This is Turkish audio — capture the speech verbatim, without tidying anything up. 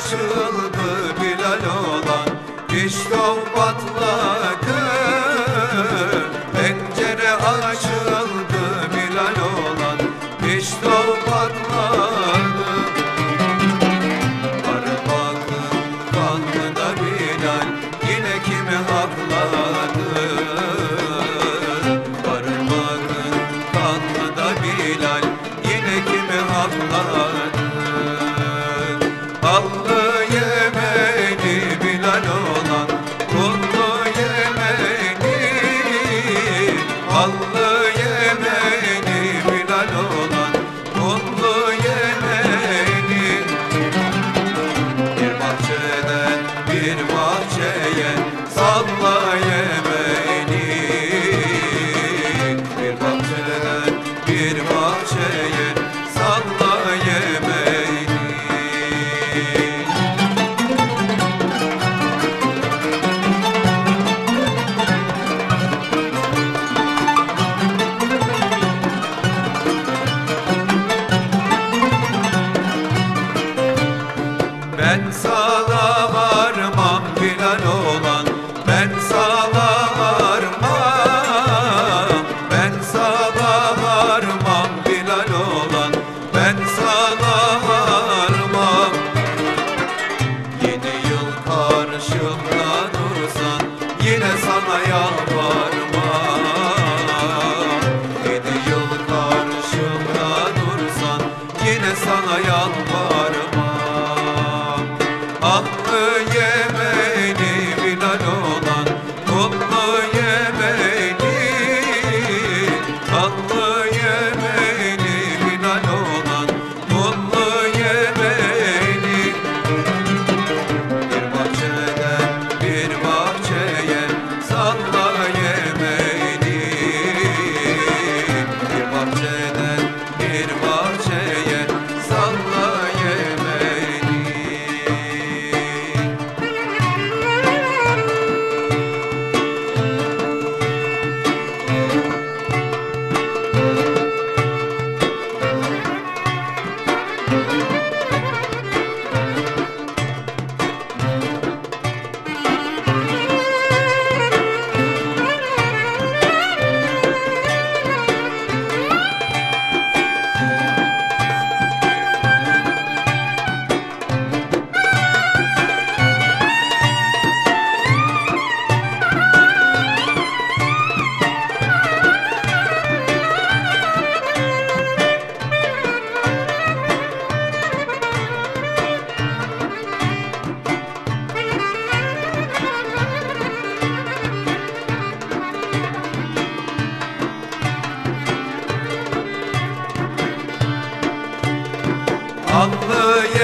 açıldı Bilal olan, iştah patladı. Pencere açıldı Bilal olan, iştah patladı. Parmakın kanlı da Bilal yine kimi hakladı. Parmakın kanlı da Bilal yine kimi hakladı. Ballı Yemeni Bilal olan, kullu Yemeni. Ballı Yemeni Bilal olan, kullu Yemeni. Bir bahçeden bir bahçeye salla Yemeni. Bir bahçeden bir bahçeye salla Yemeni. Ben sana varmam Bilal olan, ben sana varmam. Ben sana varmam Bilal olan, ben sana varmam. Yedi yıl karşımda dursan yine sana yalvarmam. Yedi yıl karşımda dursan yine sana yalvarmam. Aklı Yemeni Bilal olan, kullu Yemeni. Aklı Yemeni Bilal olan, kullu Yemeni. Bir bahçeden bir bahçeye salla Yemeni. Bir bahçeden bir bahçeye salla Yemeni. Allı